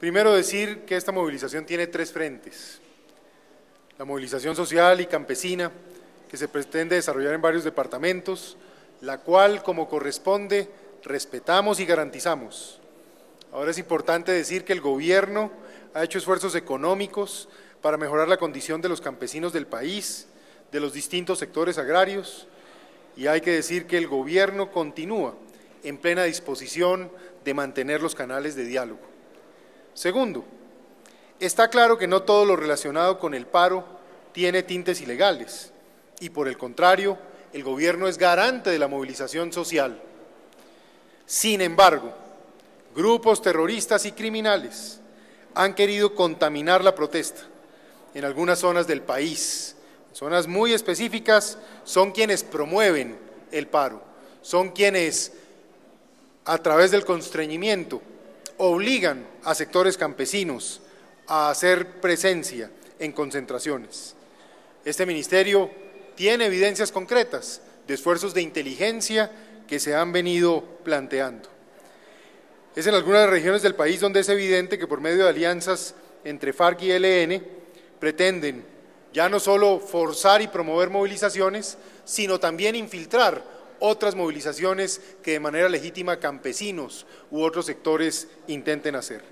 Primero decir que esta movilización tiene tres frentes. La movilización social y campesina, que se pretende desarrollar en varios departamentos, la cual, como corresponde, respetamos y garantizamos. Ahora es importante decir que el gobierno ha hecho esfuerzos económicos para mejorar la condición de los campesinos del país, de los distintos sectores agrarios, y hay que decir que el gobierno continúa en plena disposición de mantener los canales de diálogo. Segundo, está claro que no todo lo relacionado con el paro tiene tintes ilegales y, por el contrario, el gobierno es garante de la movilización social. Sin embargo, grupos terroristas y criminales han querido contaminar la protesta en algunas zonas del país. Zonas muy específicas son quienes promueven el paro, son quienes, a través del constreñimiento, obligan a sectores campesinos a hacer presencia en concentraciones. Este ministerio tiene evidencias concretas de esfuerzos de inteligencia que se han venido planteando. Es en algunas regiones del país donde es evidente que por medio de alianzas entre FARC y ELN pretenden ya no solo forzar y promover movilizaciones, sino también infiltrar otras movilizaciones que de manera legítima campesinos u otros sectores intenten hacer.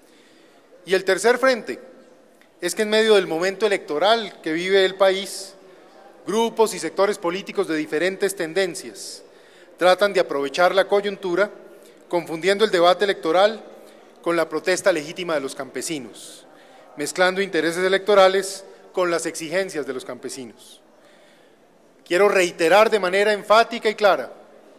Y el tercer frente es que en medio del momento electoral que vive el país, grupos y sectores políticos de diferentes tendencias tratan de aprovechar la coyuntura, confundiendo el debate electoral con la protesta legítima de los campesinos, mezclando intereses electorales con las exigencias de los campesinos. Quiero reiterar de manera enfática y clara,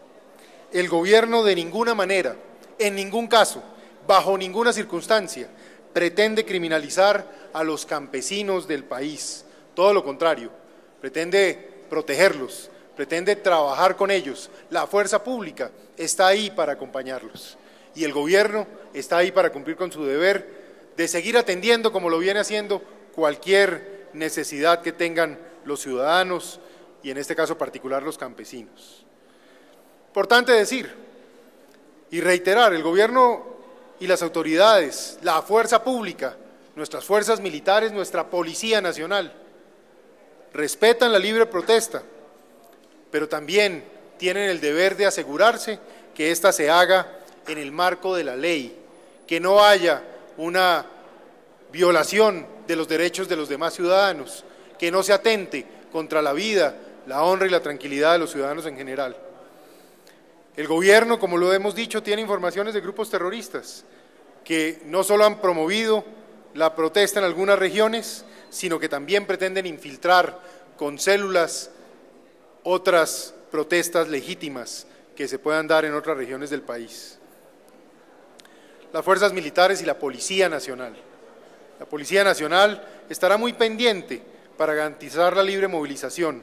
el gobierno de ninguna manera, en ningún caso, bajo ninguna circunstancia, pretende criminalizar a los campesinos del país. Todo lo contrario, pretende protegerlos, pretende trabajar con ellos. La fuerza pública está ahí para acompañarlos y el gobierno está ahí para cumplir con su deber de seguir atendiendo, como lo viene haciendo, cualquier necesidad que tengan los ciudadanos y en este caso particular los campesinos. Importante decir y reiterar, el gobierno y las autoridades, la fuerza pública, nuestras fuerzas militares, nuestra Policía Nacional, respetan la libre protesta, pero también tienen el deber de asegurarse que ésta se haga en el marco de la ley, que no haya una violación de los derechos de los demás ciudadanos, que no se atente contra la vida, la honra y la tranquilidad de los ciudadanos en general. El gobierno, como lo hemos dicho, tiene informaciones de grupos terroristas que no solo han promovido la protesta en algunas regiones, sino que también pretenden infiltrar con células otras protestas legítimas que se puedan dar en otras regiones del país. Las fuerzas militares y la Policía Nacional. La Policía Nacional estará muy pendiente para garantizar la libre movilización,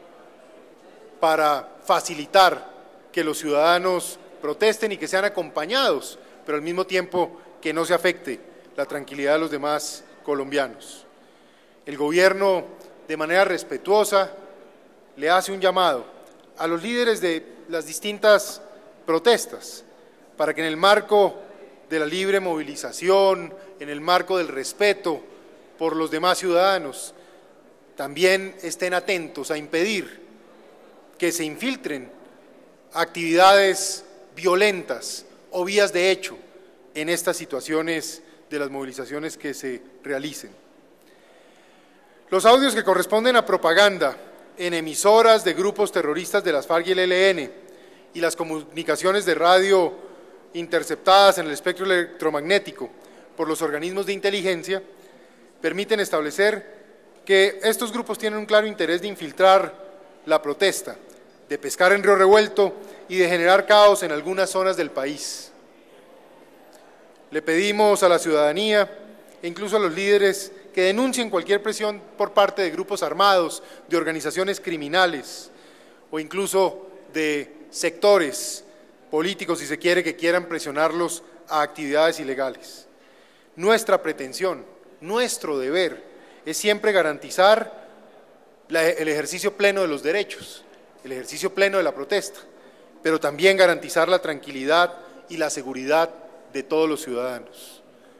para facilitar que los ciudadanos protesten y que sean acompañados, pero al mismo tiempo que no se afecte la tranquilidad de los demás colombianos. El gobierno, de manera respetuosa, le hace un llamado a los líderes de las distintas protestas para que en el marco de la libre movilización, en el marco del respeto por los demás ciudadanos, también estén atentos a impedir que se infiltren actividades violentas o vías de hecho en estas situaciones de las movilizaciones que se realicen. Los audios que corresponden a propaganda en emisoras de grupos terroristas de las FARC y el ELN y las comunicaciones de radio interceptadas en el espectro electromagnético por los organismos de inteligencia permiten establecer que estos grupos tienen un claro interés de infiltrar la protesta, de pescar en río revuelto y de generar caos en algunas zonas del país. Le pedimos a la ciudadanía e incluso a los líderes que denuncien cualquier presión por parte de grupos armados, de organizaciones criminales o incluso de sectores políticos, si se quiere, que quieran presionarlos a actividades ilegales. Nuestra pretensión, nuestro deber, es siempre garantizar el ejercicio pleno de los derechos, el ejercicio pleno de la protesta, pero también garantizar la tranquilidad y la seguridad de todos los ciudadanos.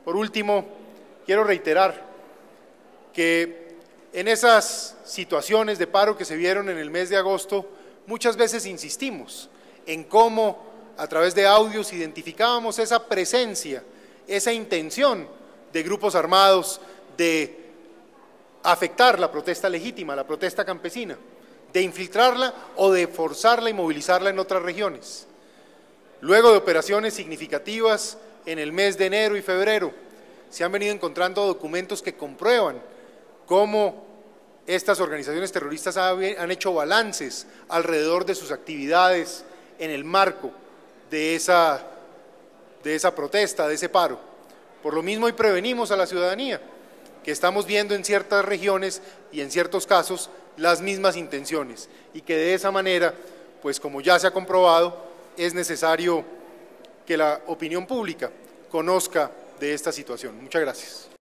Por último, quiero reiterar que en esas situaciones de paro que se vieron en el mes de agosto, muchas veces insistimos en cómo a través de audios identificábamos esa presencia, esa intención de grupos armados de afectar la protesta legítima, la protesta campesina, de infiltrarla o de forzarla y movilizarla en otras regiones. Luego de operaciones significativas en el mes de enero y febrero, se han venido encontrando documentos que comprueban cómo estas organizaciones terroristas han hecho balances alrededor de sus actividades en el marco de esa protesta, de ese paro. Por lo mismo, hoy prevenimos a la ciudadanía que estamos viendo en ciertas regiones y en ciertos casos las mismas intenciones y que de esa manera, pues como ya se ha comprobado, es necesario que la opinión pública conozca de esta situación. Muchas gracias.